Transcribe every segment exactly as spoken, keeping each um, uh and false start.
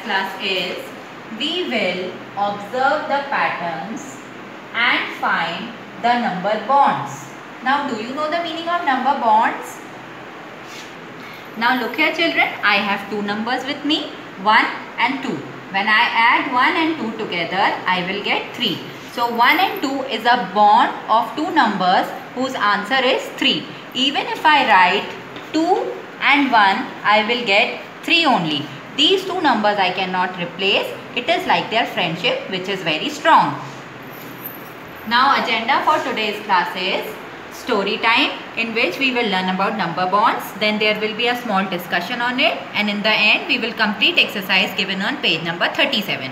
class is we will observe the patterns and find the number bonds. Now do you know the meaning of number bonds? Now look here children, I have two numbers with me, one and two. When I add one and two together, I will get three. So one and two is a bond of two numbers whose answer is three. Even if I write two and one, I will get three only. These two numbers I cannot replace. It is like their friendship which is very strong. Now agenda for today's class is story time, in which we will learn about number bonds. Then there will be a small discussion on it, and in the end we will complete exercise given on page number thirty-seven.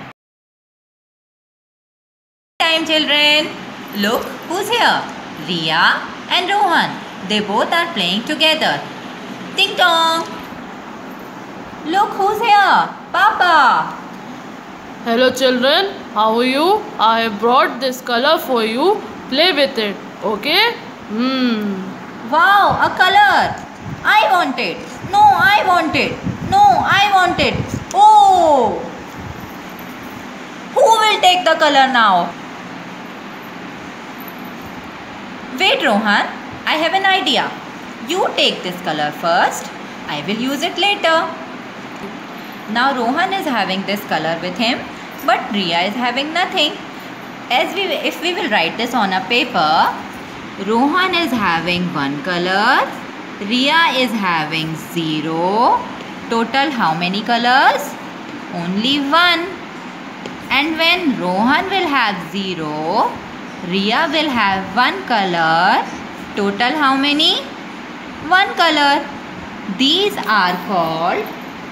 Time children. Look who's here. Riya and Rohan. They both are playing together. Ding dong. Look who's here. Papa. Hello children, how are you? I have brought this color for you. Play with it, okay? Hmm. Wow, a color. I want it. No, I want it. No, I want it. Oh. Who will take the color now? Wait Rohan, I have an idea. You take this color first. I will use it later. Now Rohan is having this color with him, but Riya is having nothing. As we, if we will write this on a paper, Rohan is having one color, Riya is having zero. Total how many colors? Only one. And when Rohan will have zero, Riya will have one color. Total how many? One color. These are called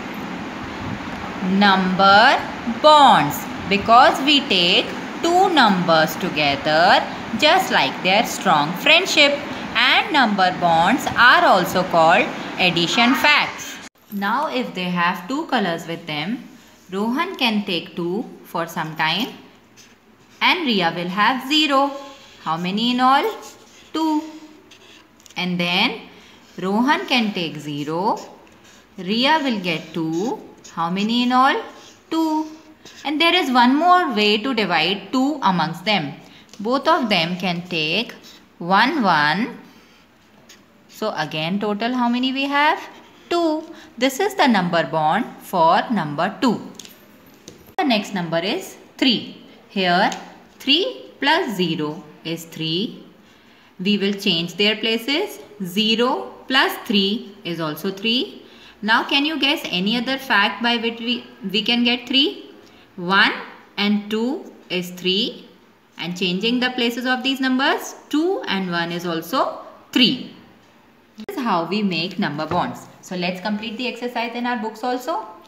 number bonds because we take two numbers together just like their strong friendship, and number bonds are also called addition facts. Now if they have two colors with them, Rohan can take two for some time and Riya will have zero. How many in all? Two. And then Rohan can take zero, Riya will get two. How many in all? two. And there is one more way to divide two amongst them. Both of them can take one, one. So again total how many we have? two. This is the number bond for number two. The next number is three. Here three plus zero is three. We will change their places. zero plus three is also three. Now can you guess any other fact by which we, we can get three? one and two is three, and changing the places of these numbers, two and one is also three. This is how we make number bonds. So let's complete the exercise in our books also.